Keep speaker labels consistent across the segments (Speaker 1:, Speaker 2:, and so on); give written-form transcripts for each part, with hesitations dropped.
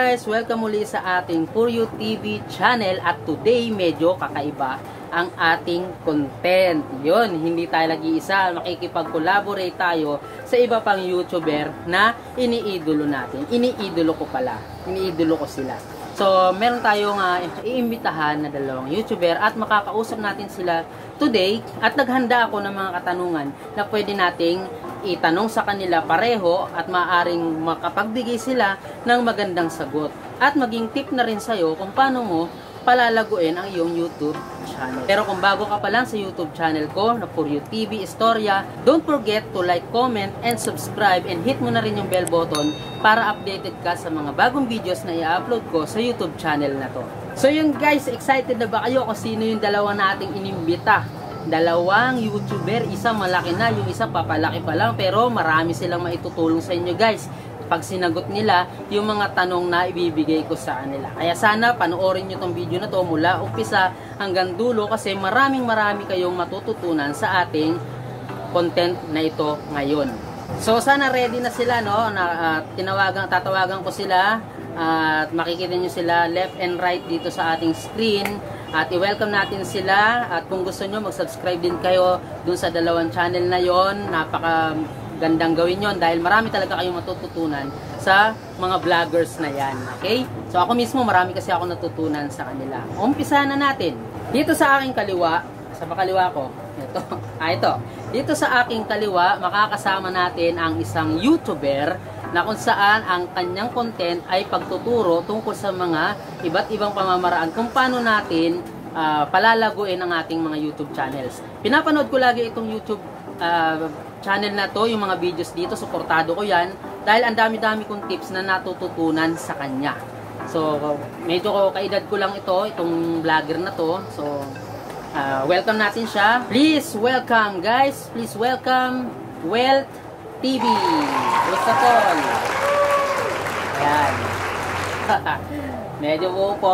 Speaker 1: guys, welcome muli sa ating For You TV channel at today medyo kakaiba ang ating content. Yun, hindi tayo nag-iisa, makikipag-collaborate tayo sa iba pang YouTuber na iniidolo natin. Iniidolo ko pala, iniidolo ko sila. So, meron tayong iimbitahan na dalawang YouTuber at makakausap natin sila today at naghanda ako ng mga katanungan na pwede nating itanong sa kanila pareho at maaaring makapagbigay sila ng magandang sagot. At maging tip na rin sa'yo kung paano mo palalaguin ang iyong YouTube channel. Pero kung bago ka pa lang sa YouTube channel ko na For You TV Istorya, don't forget to like, comment, and subscribe and hit mo na rin yung bell button para updated ka sa mga bagong videos na i-upload ko sa YouTube channel na to. So yun guys, excited na ba kayo kung sino yung dalawa nating inimbita? Dalawang YouTuber, isa malaki na, yung isa papalaki pa lang, pero marami silang maitutulong sa inyo guys pag sinagot nila yung mga tanong na ibibigay ko sa kanila. Kaya sana panoorin nyo tong video na to mula umpisa hanggang dulo kasi marami kayong matututunan sa ating content na ito ngayon. So sana ready na sila, no? Tatawagan ko sila at makikita nyo sila left and right dito sa ating screen. At i-welcome natin sila at kung gusto nyo mag-subscribe din kayo dun sa dalawang channel na yon. Napaka gandang gawin yon dahil marami talaga kayong matututunan sa mga vloggers na yan. Okay? So ako mismo marami kasi ako natutunan sa kanila. Umpisa na natin. Dito sa aking kaliwa, sa pakaliwa ko, ito. Dito sa aking kaliwa, makakasama natin ang isang YouTuber na kung saan ang kanyang content ay pagtuturo tungkol sa mga iba't ibang pamamaraan kung paano natin palalaguin ang ating mga YouTube channels. Pinapanood ko lagi itong YouTube channel na to, yung mga videos dito, suportado ko yan dahil ang dami-dami kong tips na natututunan sa kanya. So, medyo kaedad ko lang itong vlogger na to. So, welcome natin siya. Please welcome guys, please welcome Wealth TV. Gusto tol. Ayan. Medyo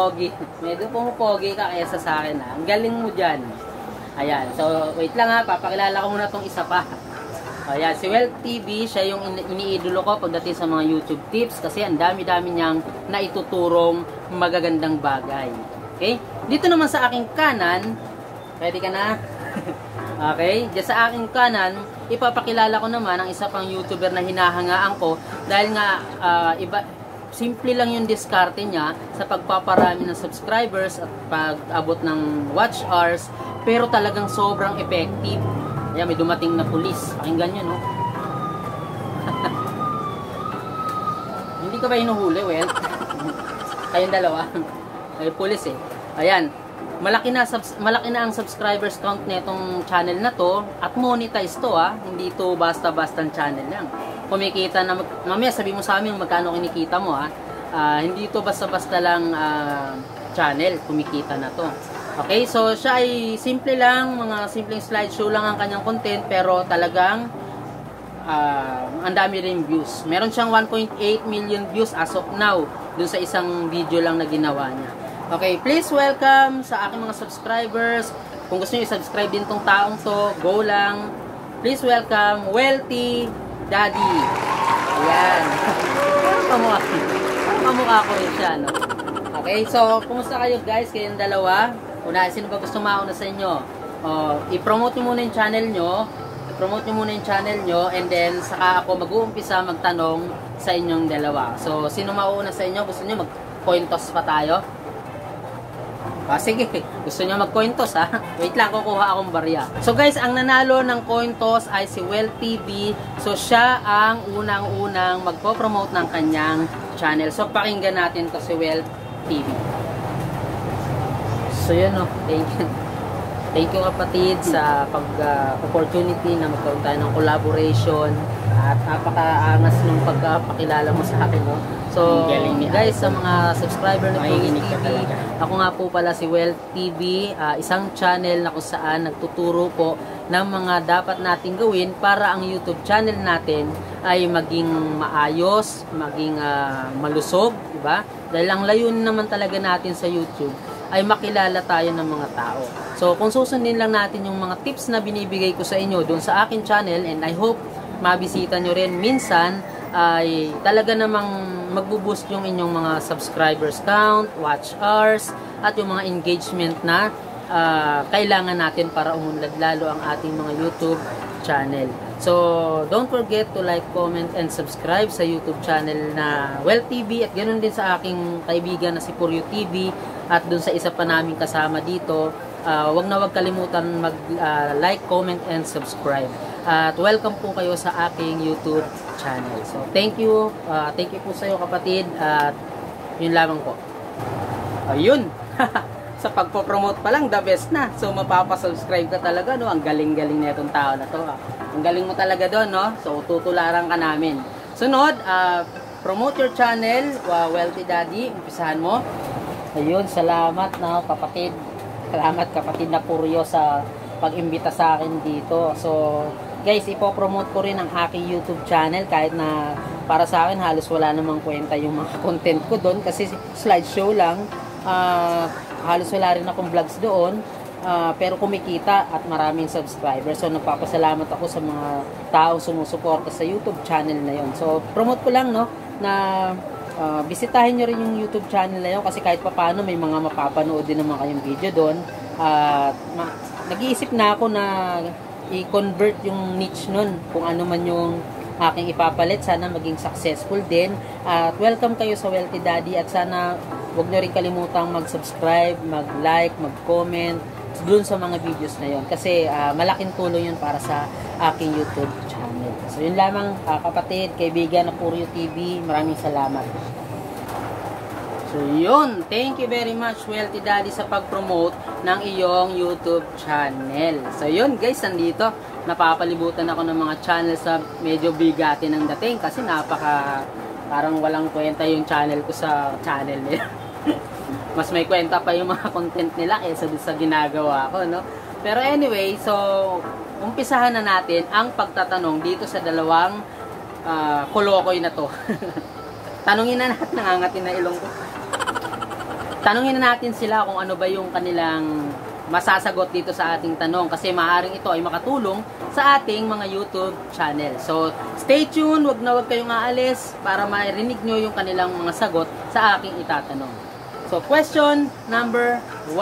Speaker 1: pogi ka kaysa sa akin ha. Ang galing mo dyan. Ayan. So, wait lang ha. Papakilala ko muna tong isa pa. Ayan. Si Wealth TV, siya yung iniidolo ko pagdating sa mga YouTube tips kasi ang dami-dami niyang naituturong magagandang bagay. Okay? Dito naman sa aking kanan, pwede ka na? Okay? Diyan sa aking kanan, ipapakilala ko naman ang isa pang YouTuber na hinahangaan ko dahil nga simple lang yung diskarte niya sa pagpaparami ng subscribers at pag-abot ng watch hours pero talagang sobrang effective. Ayan, may dumating na pulis. Pakinggan nyo, no? Hindi ka ba hinuhuli, well? Kayong dalawa. Ay, pulis eh. Ayan. Malaki na ang subscribers count nitong channel na to at monetize to hindi to basta-bastang channel lang. Kumikita na mamaya sabi mo sa amin magkano kinikita mo hindi to basta-basta lang channel, kumikita na to. Okay, so siya ay simple lang, mga simpleng slideshow lang ang kanyang content pero talagang ang dami rin views. Meron siyang 1.8 million views as of now dun sa isang video lang na ginawa niya. Okay, please welcome sa aking mga subscribers. Kung gusto niyo i-subscribe din tong taong to, go lang. Please welcome Wealthy Daddy. Ayan. Kamukha ko rin siya, no? Okay, so kumusta kayo guys? Kayong dalawa. Sino ba gusto mauna sa inyo? I-promote niyo muna yung channel nyo. And then saka ako mag-uumpisa magtanong sa inyong dalawa. So, sino mauna sa inyo? Gusto niyo mag-coin toss pa tayo? Sige, gusto nyo mag-coin toss ha? Wait lang, kukuha akong barya. So guys, ang nanalo ng coin toss ay si Wealth TV. So siya ang unang-unang magpo-promote ng kanyang channel. So pakinggan natin to si Wealth TV. So yun thank you kapatid sa opportunity na magkaroon tayo ng collaboration at napaka-angas ng pagpapakilala mo sa akin, no? So, guys, sa mga subscriber na TV, ako nga po pala si Wealth TV, isang channel na kung saan nagtuturo po ng mga dapat nating gawin para ang YouTube channel natin ay maging maayos, maging malusog, diba? Dahil ang layunin naman talaga natin sa YouTube ay makilala tayo ng mga tao. So, kung susundin lang natin yung mga tips na binibigay ko sa inyo doon sa akin channel, and I hope mabisita nyo rin minsan, ay talaga namang magbo-boost yung inyong mga subscribers count, watch hours, at yung mga engagement na kailangan natin para umunlad lalo ang ating mga YouTube channel. So, don't forget to like, comment, and subscribe sa YouTube channel na Well TV at ganoon din sa aking kaibigan na si Puryo TV at dun sa isa pa naming kasama dito. Wag na wag kalimutan mag-like, comment, and subscribe. At welcome po kayo sa aking YouTube channel. So, thank you. Thank you po sa iyo kapatid. At yun lamang po. Ayun. Sa pagpo-promote pa lang, the best na. So, mapapasubscribe ka talaga, no? Ang galing-galing na itong tao na to. Ang galing mo talaga doon, no? So, tutularan ka namin. Sunod, promote your channel, Wealthy Daddy. Umpisahan mo. Ayun, salamat na kapatid. Salamat kapatid na Puryo sa pag-imbita sa akin dito. So, guys, ipopromote ko rin ang aking YouTube channel kahit na para sa akin halos wala namang kwenta yung mga content ko doon kasi slideshow lang. Halos wala rin akong vlogs doon, pero kumikita at maraming subscribers. So, nagpapasalamat ako sa mga taong sumusuporta sa YouTube channel na yon. So, promote ko lang, no, na bisitahin nyo rin yung YouTube channel na yun kasi kahit paano may mga mapapanood din naman kayong video doon. Nag-iisip na ako na i-convert yung niche nun, kung ano man yung aking ipapalit. Sana maging successful din. At welcome kayo sa Wealthy Daddy at sana huwag nyo rin kalimutang mag-subscribe, mag-like, mag-comment dun sa mga videos na yon kasi malaking tulong yun para sa aking YouTube channel. So yun lamang kapatid, kaibigan na Puryo TV, maraming salamat. So yun, thank you very much Wealthy Daddy sa pag-promote ng iyong YouTube channel. So yun guys, nandito napapalibutan ako ng mga channels na medyo bigati ng dating kasi parang walang kwenta yung channel ko sa channel nila. Mas may kwenta pa yung mga content nila kaysa sa ginagawa ko, no? Pero anyway, so umpisahan na natin ang pagtatanong dito sa dalawang kolokoy na to. Tanungin na natin, nangangatin na ilong ko. Tanungin na natin sila kung ano ba yung kanilang masasagot dito sa ating tanong kasi maaaring ito ay makatulong sa ating mga YouTube channel. So, stay tuned, wag na wag kayong aalis para marinig nyo yung kanilang mga sagot sa aking itatanong. So, question number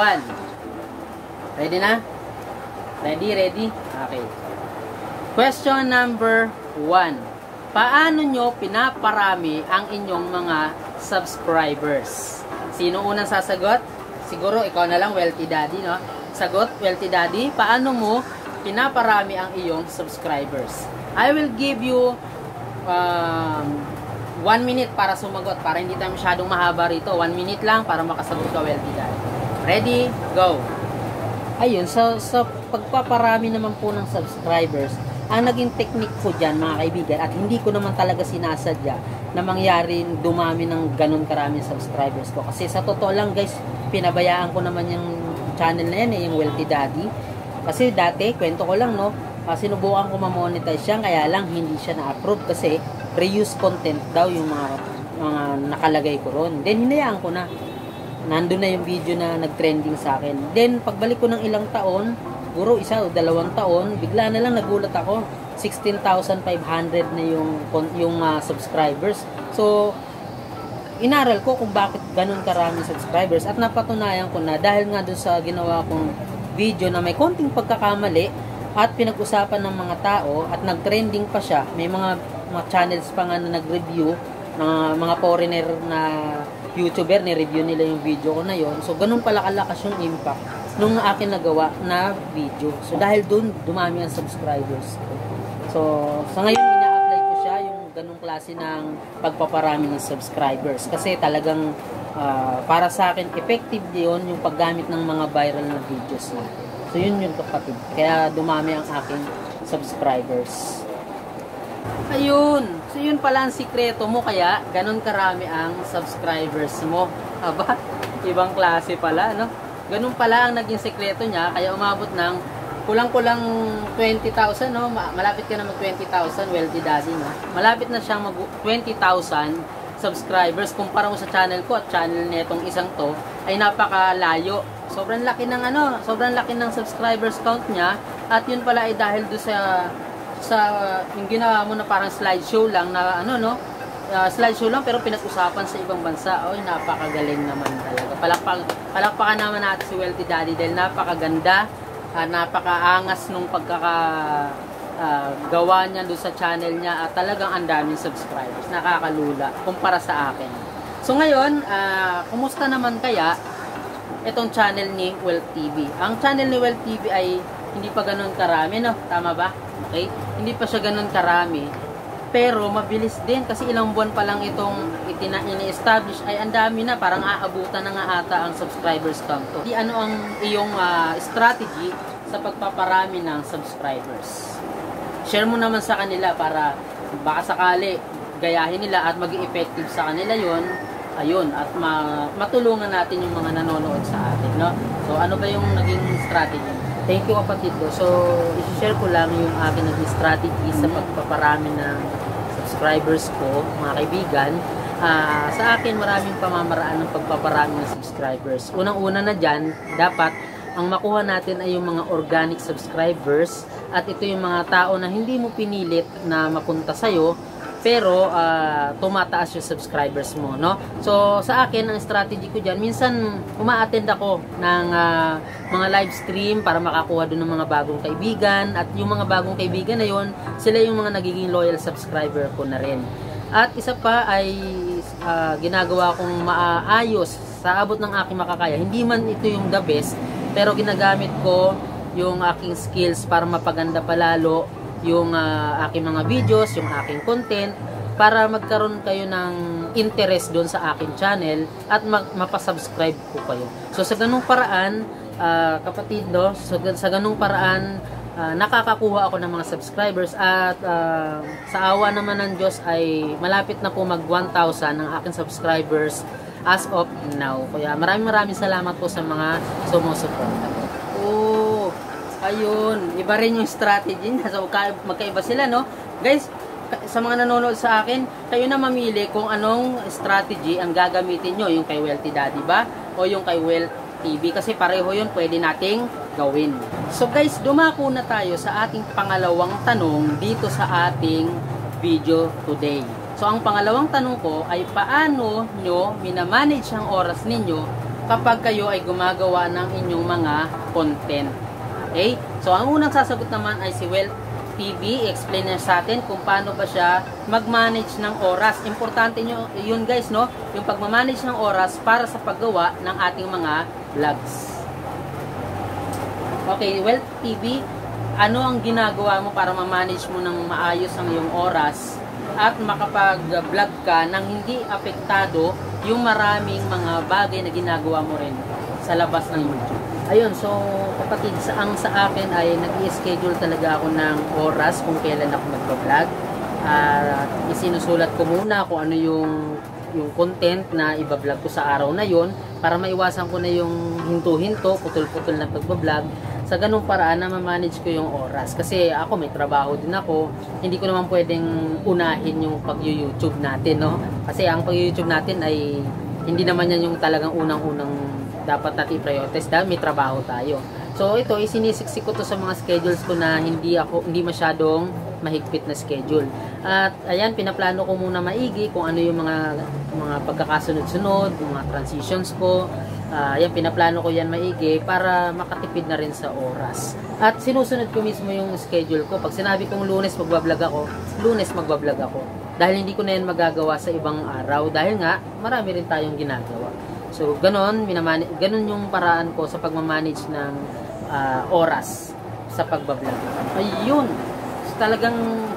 Speaker 1: 1. Ready na? Ready? Okay. Question number 1. Paano nyo pinaparami ang inyong mga subscribers? Sino unang sasagot? Siguro ikaw na lang, Wealthy Daddy, no? Sagot, Wealthy Daddy, paano mo pinaparami ang iyong subscribers? I will give you 1 minute para sumagot, para hindi tayo masyadong mahaba rito. 1 minute lang para makasagot ka, Wealthy Daddy. Ready? Go! Ayun, sa pagpaparami naman po ng subscribers, ang naging technique ko dyan, mga kaibigan, at hindi ko naman talaga sinasadya na mangyari dumami ng ganun karaming subscribers ko. Kasi sa totoo lang guys, pinabayaan ko naman yung channel na yan, yung Wealthy Daddy. Kasi dati, kwento ko lang, no, sinubukan ko ma-monetize siya, kaya lang hindi siya na-approve kasi reuse content daw yung mga nakalagay ko ron. Then, hinayaan ko na. Nandun na yung video na nag-trending sa akin. Then, pagbalik ko ng ilang taon, siguro 1 o 2 taon, bigla na lang nagulat ako. 16,500 na yung subscribers. So, inaral ko kung bakit ganun karaming subscribers at napatunayan ko na dahil nga doon sa ginawa kong video na may konting pagkakamali at pinag-usapan ng mga tao at nag-trending pa siya. May mga channels pa nga na nag-review ng mga foreigner na YouTuber, ni-review nila yung video ko na yon. So, ganun pala kalakas yung impact nung akin nagawa na video. So, dahil dun, dumami ang subscribers. So, sa ngayon, ina-apply ko siya yung ganung klase ng pagpaparami ng subscribers. Kasi talagang, para sa akin, effective yun yung paggamit ng mga viral na videos na. So, yun kapatid. Kaya dumami ang aking subscribers. Ayun. So, yun pala ang sikreto mo. Kaya, ganun karami ang subscribers mo. Aba, ibang klase pala, no? Ganun pala ang naging sekreto niya. Kaya umabot ng kulang-kulang 20,000, no? Malapit ka na mag 20,000, Wealthy Daddy, no? Malapit na siyang mag 20,000 subscribers. Kumpara mo sa channel ko at channel netong isang to, ay napakalayo. Sobrang laki ng subscribers count niya. At yun pala ay dahil do sa yung ginawa mo na parang slideshow lang na slideshow lang pero pinag-usapan sa ibang bansa. Oy, napakagaling naman talaga. Palakpakan naman natin si Wealthy Daddy dahil napakaganda, napakaangas nung gawa niya doon sa channel niya at talagang ang daming subscribers. Nakakalula kumpara sa akin. So ngayon, kumusta naman kaya itong channel ni Wealth TV? Ang channel ni Wealth TV ay hindi pa ganun karami, no? Tama ba? Okay? Hindi pa siya ganun karami. Pero mabilis din kasi ilang buwan pa lang itong ini-establish ay ang dami na, parang aabutan na nga ata ang subscribers count. Ano ang iyong strategy sa pagpaparami ng subscribers? Share mo naman sa kanila para baka sakali gayahin nila at maging effective sa kanila yon. Ayun, at matulungan natin yung mga nanonood sa atin, no? So, ano ba yung naging strategy? Thank you, kapatid ko. So, i-share ko lang yung aking naging strategy sa pagpaparami ng subscribers ko, mga kaibigan. Sa akin, maraming pamamaraan ng pagpaparami ng subscribers. Unang-una na dyan, dapat ang makuha natin ay yung mga organic subscribers at ito yung mga tao na hindi mo pinilit na mapunta sa'yo pero tumataas yung subscribers mo, no? So, sa akin, ang strategy ko dyan, minsan uma-attend ako ng mga live stream para makakuha doon ng mga bagong kaibigan at yung mga bagong kaibigan na yun, sila yung mga nagiging loyal subscriber ko na rin. At isa pa ay ginagawa kong maayos sa abot ng aking makakaya. Hindi man ito yung the best, pero ginagamit ko yung aking skills para mapaganda palalo yung aking mga videos, yung aking content, para magkaroon kayo ng interest doon sa aking channel at mapasubscribe ko kayo. So sa ganung paraan, kapatid, no, sa ganung paraan, nakakakuha ako ng mga subscribers at sa awa naman ng Diyos ay malapit na po mag 1,000 ang aking subscribers as of now. Kaya maraming salamat po sa mga sumusuporta. Ayun, iba rin yung strategy niya. So, magkaiba sila, no? Guys, sa mga nanonood sa akin, kayo na mamili kung anong strategy ang gagamitin nyo. Yung kay Wealthy Daddy ba? O yung kay Wealth TV? Kasi pareho yun pwede nating gawin. So guys, dumako na tayo sa ating pangalawang tanong dito sa ating video today. So, ang pangalawang tanong ko ay paano nyo minamanage ang oras ninyo kapag kayo ay gumagawa ng inyong mga content. Okay? So, ang unang sasagot naman ay si Wealth TV. I-explain niya sa atin kung paano ba siya mag-manage ng oras. Importante nyo yun, guys, no? Yung pag-manage ng oras para sa paggawa ng ating mga vlogs. Okay, Wealth TV, ano ang ginagawa mo para ma-manage mo ng maayos ang iyong oras at makapag-vlog ka nang hindi apektado yung maraming mga bagay na ginagawa mo rin sa labas ng YouTube? Ayun, so kapatid, sa akin ay nag-i-schedule talaga ako ng oras kung kailan ako mag-vlog. Isinusulat ko muna kung ano yung content na i-vlog ko sa araw na yon para maiwasan ko na yung hinto-hinto, putol-putol na pag-vlog. Sa ganung paraan na ma-manage ko yung oras. Kasi ako may trabaho din ako. Hindi ko naman pwedeng unahin yung pag-YouTube natin, no? Kasi ang pag-YouTube natin ay hindi naman yan yung talagang unang-unang dapat natin i-prioritize dahil may trabaho tayo. So ito, isinisiksik ko to sa mga schedules ko na hindi masyadong mahigpit na schedule. At ayan, pinaplano ko muna maigi kung ano yung mga pagkakasunod-sunod, yung mga transitions ko. Ayan, pinaplano ko yan maigi para makatipid na rin sa oras. At sinusunod ko mismo yung schedule ko. Pag sinabi kong Lunes magbablog ako, Lunes magbablog ako. Dahil hindi ko na yan magagawa sa ibang araw dahil nga marami rin tayong ginagawa. So, ganun yung paraan ko sa pagmamanage ng oras sa pagbablog. Ayun! So, talagang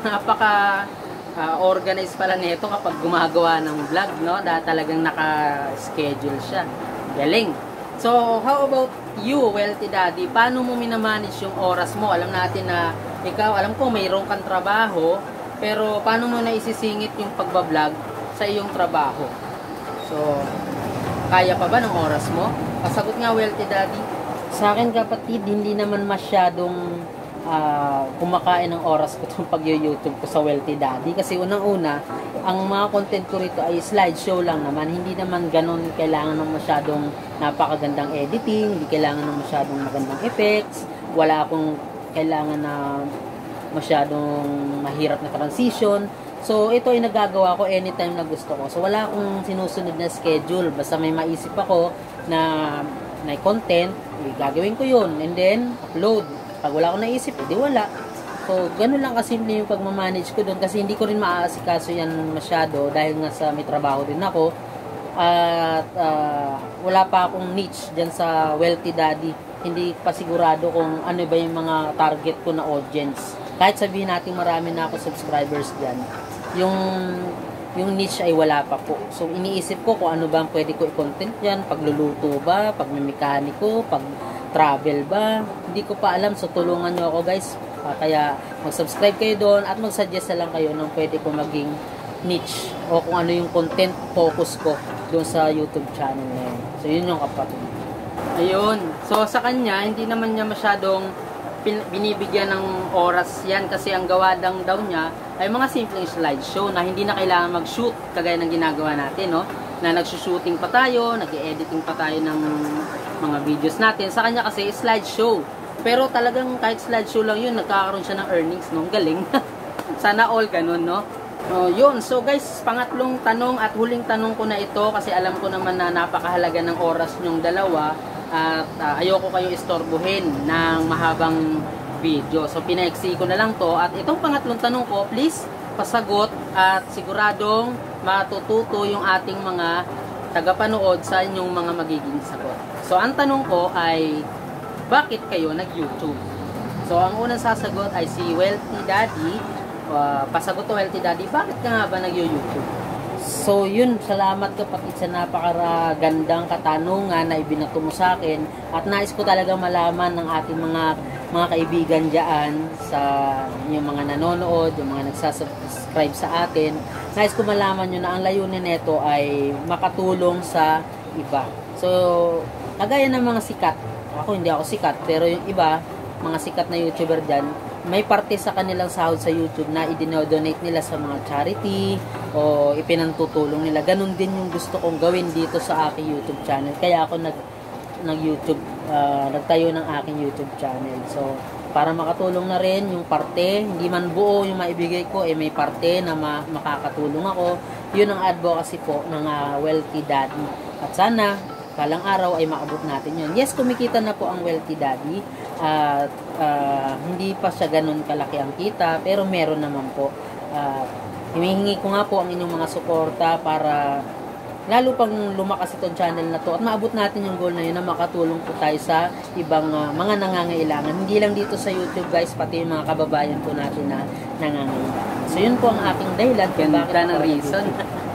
Speaker 1: napaka-organized pala nito kapag gumagawa ng vlog, no? Dahil talagang naka-schedule siya. Galing! So, how about you, Wealthy Daddy? Paano mo minamanage yung oras mo? Alam natin na ikaw, alam ko mayroon kang trabaho, pero paano mo na isisingit yung pagbablog sa iyong trabaho? So, kaya pa ba ng oras mo? Pasagot nga, Wealthy Daddy. Sa akin, kapatid, hindi naman masyadong kumakain ng oras ko itong pag-YouTube ko sa Wealthy Daddy. Kasi unang-una, ang mga content ko rito ay slideshow lang naman. Hindi naman ganun kailangan ng masyadong napakagandang editing, hindi kailangan ng masyadong magandang effects, wala akong kailangan na masyadong mahirap na transition. So, ito ay nagagawa ko anytime na gusto ko. So, wala akong sinusunod na schedule. Basta may maisip ako na content, gagawin ko yun. And then, upload. Pag wala akong naisip, edi wala. So, ganun lang kasimple yung pagmamanage ko doon. Kasi hindi ko rin maaasikaso yan masyado dahil nga sa may trabaho din ako. At wala pa akong niche dyan sa Wealthy Daddy. Hindi pa sigurado kung ano ba yung mga target ko na audience. Kahit sabihin natin marami na ako subscribers dyan, yung niche ay wala pa po. So, iniisip ko kung ano ba ang pwede ko i-content dyan. Pagluluto ba? Pagmimekaniko? Pag-travel ba? Hindi ko pa alam. So, tulungan nyo ako guys. Kaya, mag-subscribe kayo doon at mag-suggest na lang kayo ng pwede ko maging niche o kung ano yung content focus ko doon sa YouTube channel na yun. So, yun yung kapatid. Ayun. So, sa kanya, hindi naman niya masyadong binibigyan ng oras yan kasi ang gawa daw niya ay mga simpleng slideshow na hindi na kailangan mag-shoot kagaya ng ginagawa natin, no? Na nagsushooting pa tayo, nag-editing pa tayo ng mga videos natin. Sa kanya kasi slideshow. Pero talagang kahit slideshow lang yun, nagkakaroon siya ng earnings, no? Galing. Sana all ganun, no? Yun. So guys, pangatlong tanong at huling tanong ko na ito kasi alam ko naman na napakahalaga ng oras nyong dalawa. At ayoko kayo istorbohin ng mahabang video. So, pinaiksi ko na lang to. At itong pangatlong tanong ko, please, pasagot at siguradong matututo yung ating mga tagapanood sa inyong mga magiging sagot. So, ang tanong ko ay, bakit kayo nag-YouTube? So, ang unang sasagot ay si Wealthy Daddy. Pasagot to Wealthy Daddy, bakit ka nga ba nag-YouTube? So, yun, salamat kapatid sa napakagandang katanungan na ibinato mo sa akin at nais ko talaga malaman ng ating mga kaibigan dyan sa yung mga nanonood, yung mga nagsasubscribe sa atin. Nais ko malaman nyo na ang layunin nito ay makatulong sa iba. So, kagaya ng mga sikat, ako hindi ako sikat, pero yung iba, mga sikat na YouTuber dyan, may parte sa kanilang sahod sa YouTube na i-donate nila sa mga charity o ipinantutulong nila. Ganun din yung gusto kong gawin dito sa aking YouTube channel. Kaya ako nag-YouTube, nagtayo ng aking YouTube channel. So, para makatulong na rin yung parte, hindi man buo yung maibigay ko, may parte na makakatulong ako. Yun ang advocacy po ng Wealthy Daddy. At sana, balang araw ay maabot natin yun. Yes, kumikita na po ang Wealthy Daddy. At hindi pa siya ganun kalaki ang kita, pero meron naman po. Hinihingi ko nga po ang inyong mga suporta para lalo pang lumakas itong channel na to at maabot natin yung goal na yun na makatulong po tayo sa ibang mga nangangailangan. Hindi lang dito sa YouTube guys, pati yung mga kababayan po natin na nangangailangan. So yun po ang aking dahilan kung bakit ng reason.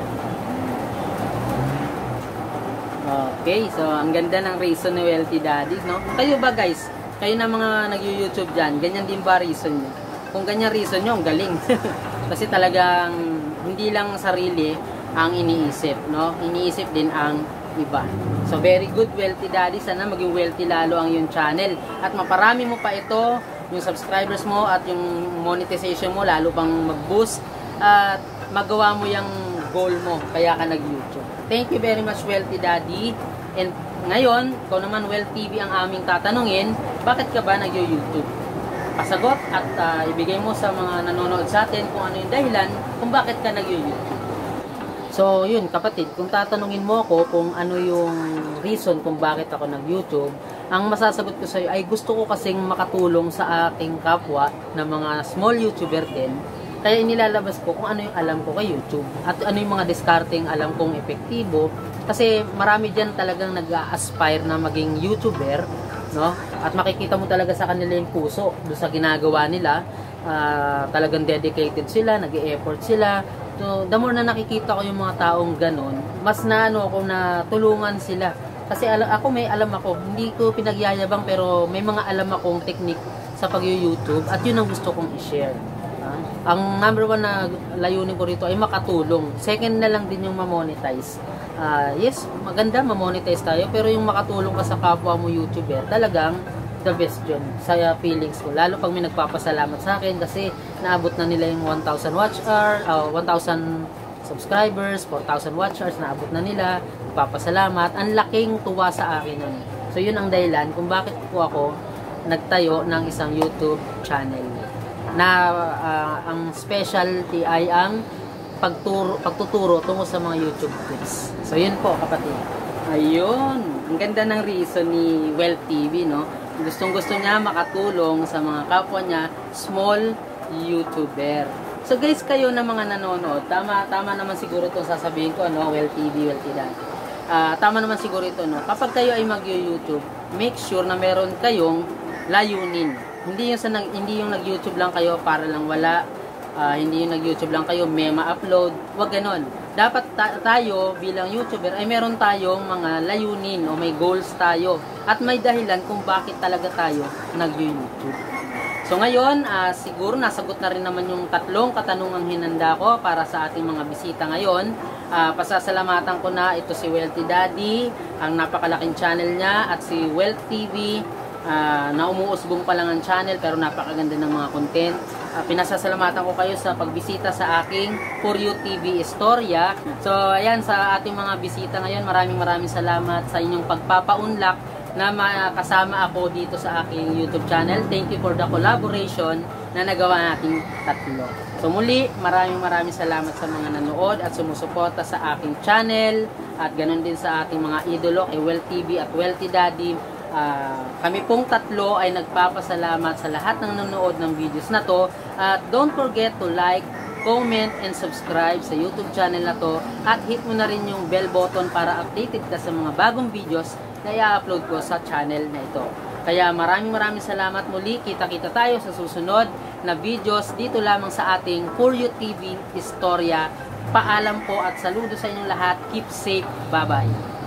Speaker 1: Okay, so ang ganda ng reason ni Wealthy Daddy, no? Kayo ba guys? Kayo na mga nag-YouTube dyan, ganyan din ba reason nyo? Kung ganyan reason nyo, ang galing. Kasi talagang hindi lang sarili ang iniisip, no? Iniisip din ang iba. So, very good, Wealthy Daddy. Sana maging wealthy lalo ang yung channel. At maparami mo pa ito, yung subscribers mo at yung monetization mo, lalo pang mag-boost. At magawa mo yung goal mo, kaya ka nag-YouTube. Thank you very much, Wealthy Daddy. And ngayon, ikaw naman, Well TV ang aming tatanungin, bakit ka ba nag-YouTube? Pasagot at ibigay mo sa mga nanonood sa atin kung ano yung dahilan kung bakit ka nag-YouTube. So, yun kapatid, kung tatanungin mo ako kung ano yung reason kung bakit ako nag-YouTube, ang masasagot ko sa iyo ay gusto ko kasing makatulong sa aking kapwa na mga small YouTuber din. Kaya inilalabas ko kung ano yung alam ko kay YouTube at ano yung mga discarding alam kong epektibo. Kasi marami dyan talagang nag-aspire na maging YouTuber, no? At makikita mo talaga sa kanila yung puso doon sa ginagawa nila. Talagang dedicated sila, nag-e-effort sila. So, the more na nakikita ko yung mga taong ganun, mas na ako na tulungan sila. Kasi ako may alam ako, hindi ko pinagyayabang pero may mga alam akong technique sa pag-YouTube at yun ang gusto kong i-share. Ang number one na layunin ko rito ay makatulong. Second na lang din yung ma-monetize. Yes, maganda ma-monetize tayo, pero yung makatulong ka sa kapwa mo YouTuber, talagang the best yun sa feelings ko. Lalo pag may nagpapasalamat sa akin kasi naabot na nila yung 1,000 watch hour, 1,000 subscribers, 4,000 watch hours, naabot na nila, nagpapasalamat. Ang laking tuwa sa akin nun. So yun ang dahilan kung bakit po ako nagtayo ng isang YouTube channel na ang specialty ay ang pagtuturo tungo sa mga YouTube tips. So yun po kapatid. Ayun, ang ganda ng reason ni Well TV, no? Gustong-gusto niya makatulong sa mga kapwa niya, small YouTuber. So guys, kayo na mga nanonood, tama naman siguro itong sasabihin ko, no? Well TV, Well TV. Tama naman siguro ito, no? Kapag kayo ay mag-YouTube, make sure na meron kayong layunin. Hindi yung nag-YouTube lang kayo para lang wala. Hindi yung nag-YouTube lang kayo, may ma-upload. Wag ganon. Dapat tayo bilang YouTuber ay meron tayong mga layunin o may goals tayo. At may dahilan kung bakit talaga tayo nag-YouTube. So ngayon, siguro nasagot na rin naman yung 3 katanungang hinanda ko para sa ating mga bisita ngayon. Pasasalamatan ko na ito si Wealthy Daddy, ang napakalaking channel niya, at si Wealth TV, na umuusbong pa lang ang channel pero napakaganda ng mga content. Pinasasalamatan ko kayo sa pagbisita sa aking For You TV Istorya. So ayan, sa ating mga bisita ngayon, maraming salamat sa inyong pagpapaunlak na makasama ako dito sa aking YouTube channel. Thank you for the collaboration na nagawa nating 3. So muli, maraming salamat sa mga nanood at sumusuporta sa aking channel, at ganun din sa ating mga idolo kay Well TV at Wealthy Daddy. Kami pong 3 ay nagpapasalamat sa lahat ng nanonood ng videos na to, at don't forget to like, comment, and subscribe sa YouTube channel na to, at hit mo na rin yung bell button para updated ka sa mga bagong videos na i-upload ko sa channel na ito. Kaya maraming salamat muli. Kita-kita tayo sa susunod na videos dito lamang sa ating For You TV Istorya. Paalam po at saludo sa inyong lahat. Keep safe. Bye-bye.